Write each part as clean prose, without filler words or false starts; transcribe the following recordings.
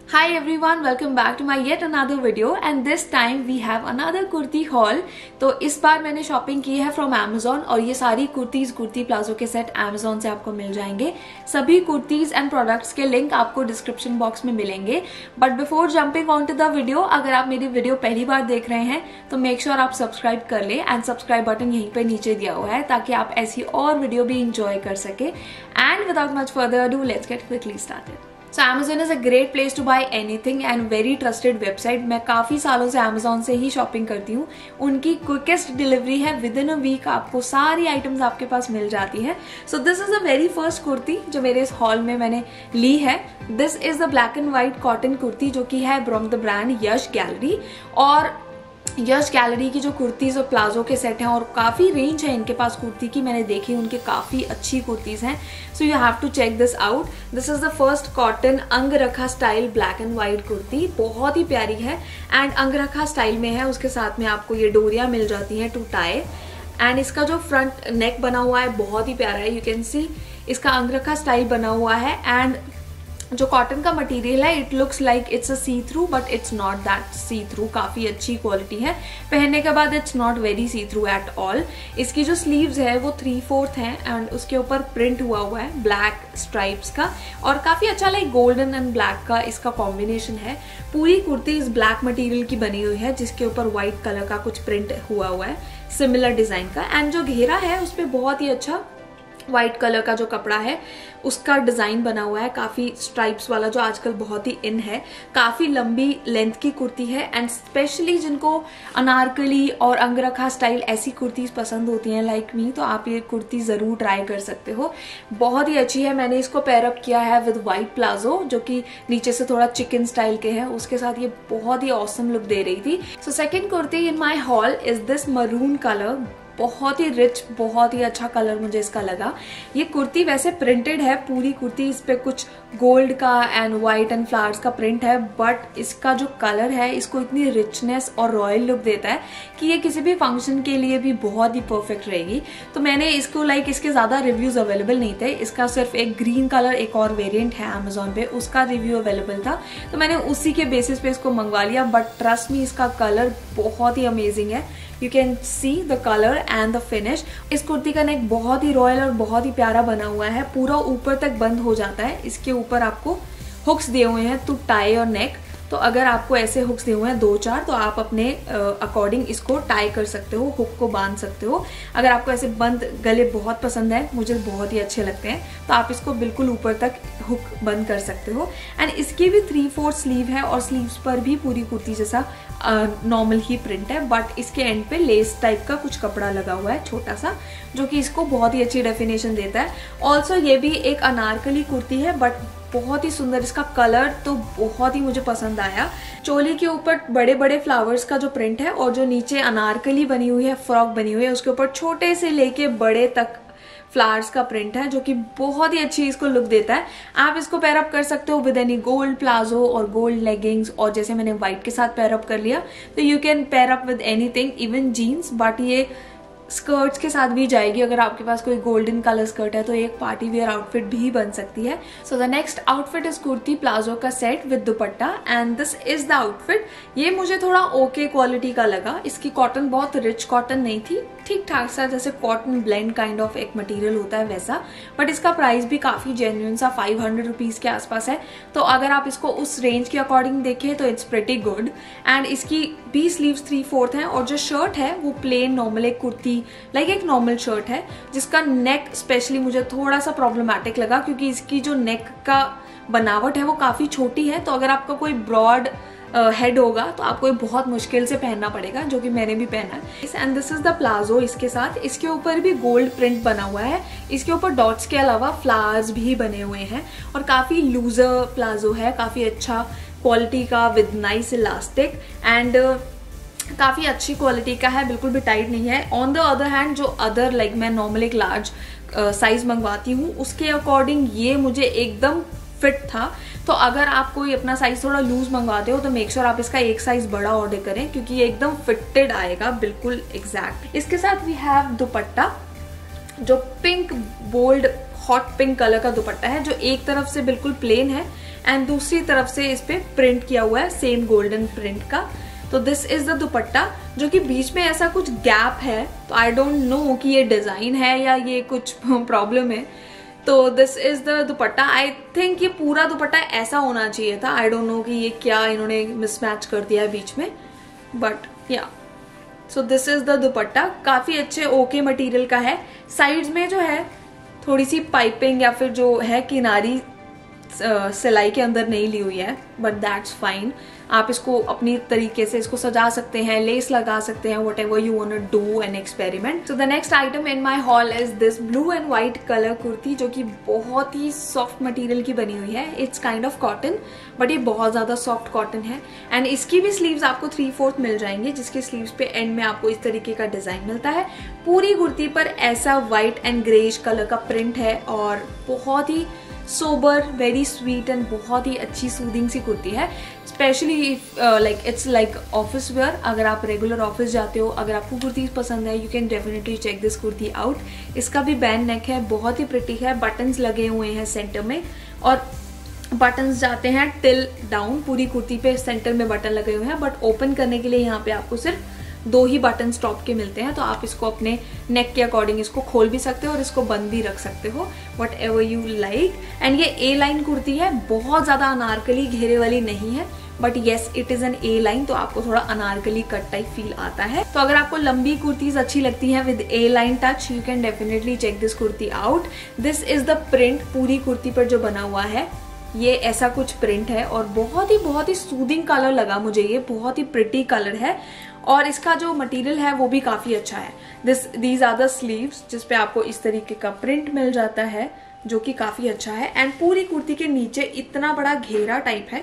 Hi everyone, welcome back to my yet another video and this time we have another kurti haul। तो इस बार मैंने shopping की है from Amazon और ये सारी कुर्ती प्लाजो के सेट Amazon से आपको मिल जाएंगे। सभी कुर्तीज एंड प्रोडक्ट्स के लिंक आपको डिस्क्रिप्शन बॉक्स में मिलेंगे। But before jumping on to the video, अगर आप मेरी वीडियो पहली बार देख रहे हैं तो मेक श्योर आप सब्सक्राइब कर ले एंड सब्सक्राइब बटन यहीं पे नीचे दिया हुआ है ताकि आप ऐसी और वीडियो भी इंजॉय कर सके। And without much further ado, let's get quickly started. So Amazon is a great place to buy anything and very trusted website। मैं काफी सालों से Amazon से ही शॉपिंग करती हूँ। उनकी क्विकेस्ट डिलीवरी है, विद इन अ वीक आपको सारी आइटम्स आपके पास मिल जाती है। So this is the very first kurti जो मेरे इस हॉल में मैंने ली है। This is the black and white cotton kurti जो कि है from the brand Yash Gallery. और यश गैलरी की जो कुर्तीज और प्लाजो के सेट हैं और काफ़ी रेंज है इनके पास कुर्ती की, मैंने देखी उनके काफ़ी अच्छी कुर्तीज हैं। So you have to check this out. This is the first cotton angrakha style black and white kurti, बहुत ही प्यारी है एंड अंगरखा स्टाइल में है। उसके साथ में आपको ये डोरियाँ मिल जाती हैं टू टाई एंड इसका जो फ्रंट नेक बना हुआ है बहुत ही प्यारा है। यू कैन सी इसका अंगरखा स्टाइल बना हुआ है एंड जो कॉटन का मटेरियल है it looks like it's a see through but it's not that see through. काफ़ी अच्छी क्वालिटी है, पहनने के बाद it's not very see through at all. इसकी जो स्लीव्स है वो 3/4 हैं एंड उसके ऊपर प्रिंट हुआ है ब्लैक स्ट्राइप्स का और काफ़ी अच्छा लाइक गोल्डन एंड ब्लैक का इसका कॉम्बिनेशन है। पूरी कुर्ती इस ब्लैक मटेरियल की बनी हुई है जिसके ऊपर व्हाइट कलर का कुछ प्रिंट हुआ है सिमिलर डिज़ाइन का एंड जो घेरा है उस पर बहुत ही अच्छा व्हाइट कलर का जो कपड़ा है उसका डिजाइन बना हुआ है, काफी स्ट्राइप्स वाला जो आजकल बहुत ही इन है। काफी लंबी लेंथ की कुर्ती है एंड स्पेशली जिनको अनारकली और अंगरखा स्टाइल ऐसी कुर्तीज पसंद होती हैं लाइक मी, तो आप ये कुर्ती जरूर ट्राई कर सकते हो। बहुत ही अच्छी है। मैंने इसको पेयर अप किया है विद व्हाइट प्लाजो जो कि नीचे से थोड़ा चिकन स्टाइल के हैं, उसके साथ ये बहुत ही ऑसम लुक दे रही थी। So second kurti in my haul is this maroon colour. बहुत ही रिच, बहुत ही अच्छा कलर मुझे इसका लगा। ये कुर्ती वैसे प्रिंटेड है पूरी कुर्ती, इस पे कुछ गोल्ड का एंड व्हाइट एंड फ्लावर्स का प्रिंट है बट इसका जो कलर है इसको इतनी रिचनेस और रॉयल लुक देता है कि ये किसी भी फंक्शन के लिए भी बहुत ही परफेक्ट रहेगी। तो मैंने इसको इसके ज्यादा रिव्यूज अवेलेबल नहीं थे, इसका सिर्फ एक ग्रीन कलर एक और वेरिएंट है अमेजोन पे उसका रिव्यू अवेलेबल था तो मैंने उसी के बेसिस पे इसको मंगवा लिया। बट ट्रस्ट मी इसका कलर बहुत ही अमेजिंग है। You can see the colour and the finish. इस कुर्ती का नेक बहुत ही रॉयल और बहुत ही प्यारा बना हुआ है, पूरा ऊपर तक बंद हो जाता है। इसके ऊपर आपको हुक्स दिए हुए हैं टू टाई और नेक, तो अगर आपको ऐसे हुक्स दिए हुए हैं 2-4 तो आप अपने अकॉर्डिंग इसको टाई कर सकते हो, हुक को बांध सकते हो। अगर आपको ऐसे बंद गले बहुत पसंद है, मुझे बहुत ही अच्छे लगते हैं, तो आप इसको बिल्कुल ऊपर तक हुक बंद कर सकते हो। एंड इसकी भी 3/4 स्लीव है और स्लीव्स पर भी पूरी कुर्ती जैसा नॉर्मल ही प्रिंट है बट इसके एंड पे लेस टाइप का कुछ कपड़ा लगा हुआ है छोटा सा जो कि इसको बहुत ही अच्छी डेफिनेशन देता है। ऑल्सो ये भी एक अनारकली कुर्ती है बट बहुत ही सुंदर, इसका कलर तो बहुत ही मुझे पसंद आया। चोली के ऊपर बड़े बड़े फ्लावर्स का जो प्रिंट है और जो नीचे अनारकली बनी हुई है, फ्रॉक बनी हुई है, उसके ऊपर छोटे से लेके बड़े तक फ्लावर्स का प्रिंट है जो कि बहुत ही अच्छी इसको लुक देता है। आप इसको पेयर अप कर सकते हो विद एनी गोल्ड प्लाजो और गोल्ड लेगिंग्स, और जैसे मैंने व्हाइट के साथ पेयर अप कर लिया तो you can pair up with anything, even jeans. But ये स्कर्ट्स के साथ भी जाएगी, अगर आपके पास कोई गोल्डन कलर स्कर्ट है तो एक पार्टी वेयर आउटफिट भी बन सकती है। So the next outfit is kurti palazzo का set with dupatta and this is the outfit. ये मुझे थोड़ा ओके क्वालिटी का लगा। इसकी कॉटन बहुत रिच कॉटन नहीं थी, ठीक ठाक सा जैसे कॉटन ब्लेंड काइंड ऑफ एक मटेरियल होता है वैसा, बट इसका प्राइस भी काफी जेन्युइन सा 500 रुपीज के आसपास है। तो अगर आप इसको उस रेंज के अकॉर्डिंग देखें तो इट्स प्रिटी गुड। एंड इसकी भी स्लीव्स 3/4 हैं और जो शर्ट है वो प्लेन नॉर्मल एक कुर्ती एक नॉर्मल शर्ट है जिसका नेक स्पेशली मुझे थोड़ा सा प्रॉब्लमैटिक लगा क्योंकि इसकी जो नेक का बनावट है वो काफी छोटी है। तो अगर आपका कोई ब्रॉड हेड होगा तो आपको ये बहुत मुश्किल से पहनना पड़ेगा, जो कि मैंने भी पहना है। And this is the palazzo. इसके साथ इसके ऊपर भी गोल्ड प्रिंट बना हुआ है, इसके ऊपर डॉट्स के अलावा फ्लावर्स भी बने हुए हैं और काफी लूजर प्लाजो है, काफी अच्छा क्वालिटी का विद नाइस इलास्टिक एंड काफ़ी अच्छी क्वालिटी का है, बिल्कुल भी टाइट नहीं है। ऑन द अदर हैंड जो अदर मैं नॉर्मल एक लार्ज साइज मंगवाती हूँ उसके अकॉर्डिंग ये मुझे एकदम फिट था। तो अगर आप कोई अपना साइज थोड़ा लूज मंगवाते हो तो मेक श्योर आप इसका एक साइज बड़ा ऑर्डर करें क्योंकि ये एकदम फिटेड आएगा बिल्कुल एग्जैक्ट। इसके साथ वी हैव दुपट्टा जो pink bold hot pink colour का दुपट्टा है जो एक तरफ से बिल्कुल प्लेन है एंड दूसरी तरफ से इस पे प्रिंट किया हुआ है सेम गोल्डन प्रिंट का। तो दिस इज द दुपट्टा, जो कि बीच में ऐसा कुछ गैप है, तो आई डोंट नो कि ये डिजाइन है या ये कुछ प्रॉब्लम है। तो this is the dupatta. I think ये पूरा दुपट्टा ऐसा होना चाहिए था। आई डोंट नो कि ये क्या इन्होंने मिसमैच कर दिया है बीच में, बट या so this is the dupatta. काफी अच्छे ओके मटेरियल का है। साइड्स में जो है थोड़ी सी पाइपिंग या फिर जो है किनारी सिलाई के अंदर नहीं ली हुई है, बट दैट्स फाइन। आप इसको अपनी तरीके से इसको सजा सकते हैं, लेस लगा सकते हैं, whatever you want to do an experiment. So the next item in my haul is this blue and white colour kurti, जो कि बहुत ही सॉफ्ट मटेरियल की बनी हुई है। It's kind of cotton, but ये बहुत ज्यादा सॉफ्ट कॉटन है। एंड इसकी भी स्लीव्स आपको 3/4 मिल जाएंगे, जिसके स्लीव्स पे एंड में आपको इस तरीके का डिजाइन मिलता है। पूरी कुर्ती पर ऐसा व्हाइट एंड ग्रेइश कलर का प्रिंट है और बहुत ही सोबर, वेरी स्वीट एंड बहुत ही अच्छी सूदिंग सी कुर्ती है। Specially if like it's like office wear. अगर आप रेगुलर ऑफिस जाते हो, अगर आपको कुर्ती पसंद है, you can definitely check this kurti out. इसका भी बैंड नेक है, बहुत ही प्रिटी है। बटन्स लगे हुए हैं सेंटर में और बटन्स जाते हैं टिल डाउन। पूरी कुर्ती पे सेंटर में बटन लगे हुए हैं, बट ओपन करने के लिए यहाँ पे आपको सिर्फ 2 ही बटन टॉप के मिलते हैं। तो आप इसको अपने नेक के अकॉर्डिंग इसको खोल भी सकते हो और इसको बंद भी रख सकते हो, whatever you like. And ये ए लाइन कुर्ती है, बहुत ज्यादा अनारकली घेरे वाली नहीं है, but yes it is an A line, तो आपको थोड़ा अनारकली कट टाइप फील आता है। तो अगर आपको लंबी कुर्तीज अच्छी लगती हैं with A line touch, you can definitely check this kurti out. This is the print पूरी कुर्ती पर जो बना हुआ है, ये ऐसा कुछ प्रिंट है और बहुत ही सूदिंग कलर लगा मुझे। ये बहुत ही प्रिटी कलर है और इसका जो मटेरियल है वो भी काफी अच्छा है। दीज आर द स्लीव्स, जिसपे आपको इस तरीके का प्रिंट मिल जाता है, जो कि काफी अच्छा है। एंड पूरी कुर्ती के नीचे इतना बड़ा घेरा टाइप है,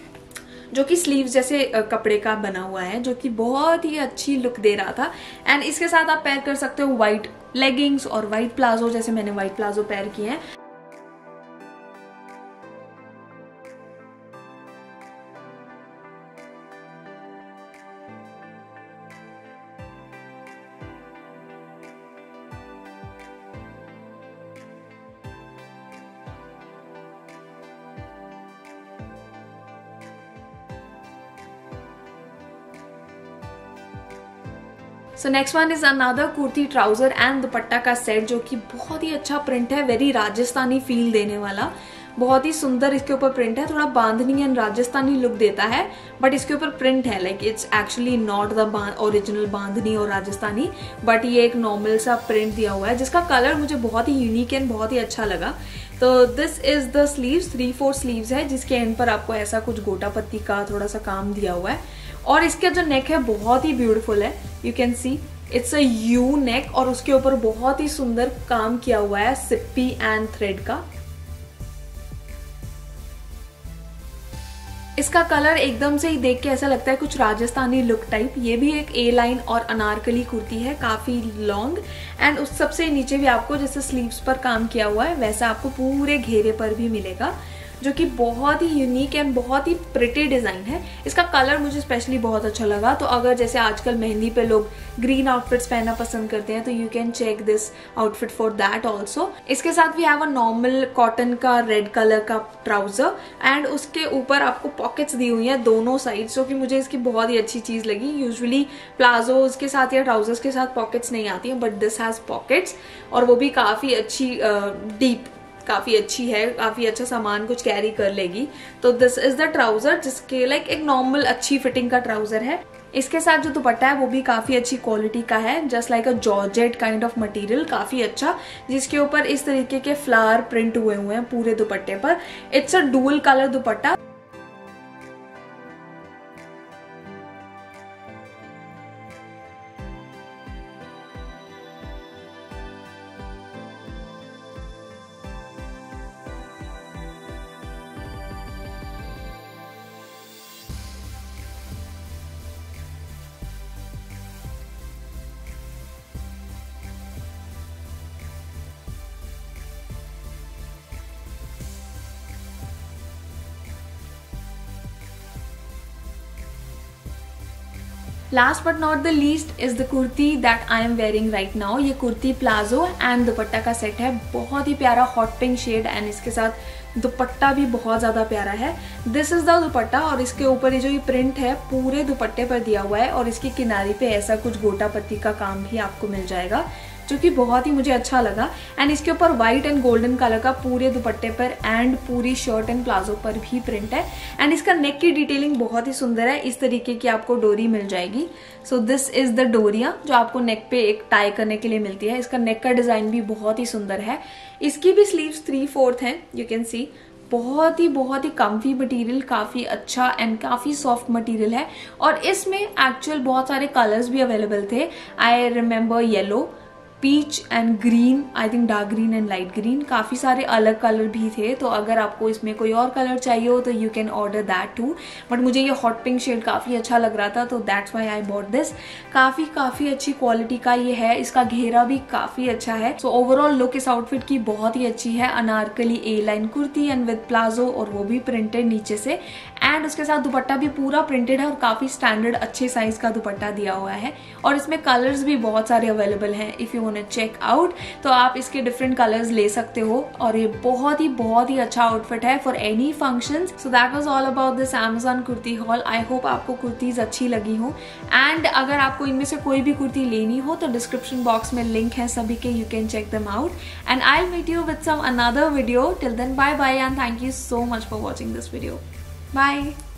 जो कि स्लीव्स जैसे कपड़े का बना हुआ है, जो कि बहुत ही अच्छी लुक दे रहा था। एंड इसके साथ आप पेयर कर सकते हो व्हाइट लेगिंग्स और व्हाइट प्लाजो, जैसे मैंने व्हाइट प्लाजो पेयर किए हैं। So next one is another kurti trouser and dupatta का सेट, जो कि बहुत ही अच्छा प्रिंट है, वेरी राजस्थानी फील देने वाला। बहुत ही सुंदर इसके ऊपर प्रिंट है, थोड़ा बांधनी एंड राजस्थानी लुक देता है, बट इसके ऊपर प्रिंट है। Like it's actually not the original bandhani और राजस्थानी, बट ये एक नॉर्मल सा प्रिंट दिया हुआ है, जिसका कलर मुझे बहुत ही यूनिक एंड बहुत ही अच्छा लगा। तो this is the sleeves, 3/4 sleeves है, जिसके एंड पर आपको ऐसा कुछ गोटा पत्ती का थोड़ा सा काम दिया हुआ है। और इसका जो नेक है बहुत ही ब्यूटीफुल है, you can see it's a U neck, और उसके ऊपर बहुत ही सुंदर काम किया हुआ है सिप्पी एंड थ्रेड का। इसका कलर एकदम से ही देख के ऐसा लगता है कुछ राजस्थानी लुक टाइप। ये भी एक ए लाइन और अनारकली कुर्ती है, काफी लॉन्ग, एंड उस सबसे नीचे भी आपको जैसे स्लीव्स पर काम किया हुआ है वैसा आपको पूरे घेरे पर भी मिलेगा, जो कि बहुत ही यूनिक एंड बहुत ही प्रिटी डिजाइन है। इसका कलर मुझे स्पेशली बहुत अच्छा लगा। तो अगर जैसे आजकल मेहंदी पे लोग ग्रीन आउटफिट्स पहनना पसंद करते हैं, तो you can check this outfit for that also. इसके साथ we have a normal cotton का रेड कलर का ट्राउजर, एंड उसके ऊपर आपको पॉकेट्स दी हुई हैं दोनों साइड, जो कि मुझे इसकी बहुत ही अच्छी चीज लगी। यूजुअली प्लाजोज के साथ या ट्राउजर्स के साथ पॉकेट्स नहीं आती हैं, बट दिस हैज पॉकेट्स, और वो भी काफी अच्छी डीप, काफी अच्छी है, काफी अच्छा सामान कुछ कैरी कर लेगी। तो दिस इज द ट्राउजर, जिसके लाइक एक नॉर्मल अच्छी फिटिंग का ट्राउजर है। इसके साथ जो दुपट्टा है वो भी काफी अच्छी क्वालिटी का है, just like a georgette kind of material, काफी अच्छा, जिसके ऊपर इस तरीके के फ्लावर प्रिंट हुए हैं पूरे दुपट्टे पर। It's a dual colour dupatta. Last but not the least is the kurti that I am wearing right now. ये कुर्ती प्लाजो एंड दुपट्टा का सेट है, बहुत ही प्यारा हॉट पिंक शेड, एंड इसके साथ दुपट्टा भी बहुत ज़्यादा प्यारा है। दिस इज़ द दुपट्टा और इसके ऊपर ये जो ये प्रिंट है पूरे दुपट्टे पर दिया हुआ है और इसकी किनारे पे ऐसा कुछ गोटा पत्ती का काम भी आपको मिल जाएगा, जो कि बहुत ही मुझे अच्छा लगा। एंड इसके ऊपर व्हाइट एंड गोल्डन कलर का पूरे दुपट्टे पर एंड पूरी शर्ट एंड प्लाजो पर भी प्रिंट है। एंड इसका नेक की डिटेलिंग बहुत ही सुंदर है, इस तरीके की आपको डोरी मिल जाएगी। सो दिस इज द डोरिया जो आपको नेक पे एक टाई करने के लिए मिलती है। इसका नेक का डिजाइन भी बहुत ही सुंदर है। इसकी भी स्लीव्स 3/4 हैं, यू कैन सी। बहुत ही कम्फी मटेरियल, काफ़ी अच्छा एंड काफ़ी सॉफ्ट मटेरियल है। और इसमें एक्चुअल बहुत सारे कलर्स भी अवेलेबल थे। I remember yellow, peach and green, I think dark green and light green, काफ़ी सारे अलग कलर भी थे। तो अगर आपको इसमें कोई और कलर चाहिए हो तो you can order that too. But मुझे ये हॉट पिंक शेड काफ़ी अच्छा लग रहा था, तो that's why I bought this. काफ़ी अच्छी क्वालिटी का ये है, इसका घेरा भी काफ़ी अच्छा है। सो ओवरऑल लुक इस आउटफिट की बहुत ही अच्छी है। Anarkali A line kurti and with palazzo, और वो भी प्रिंटेड नीचे से, एंड उसके साथ दुपट्टा भी पूरा प्रिंटेड है और काफ़ी स्टैंडर्ड अच्छे साइज का दुपट्टा दिया हुआ है। और इसमें कलर्स भी बहुत सारे अवेलेबल हैं। If you want to check out तो आप इसके डिफरेंट कलर्स ले सकते हो। और ये बहुत ही अच्छा आउटफिट है for any functions. So that was all about this Amazon kurti haul. I hope आपको कुर्तीज अच्छी लगी हो। एंड अगर आपको इनमें से कोई भी कुर्ती लेनी हो तो डिस्क्रिप्शन बॉक्स में लिंक है सभी के, you can check them out. And I will meet you with some another video. Till then bye bye and thank you so much for watching this video. Bye.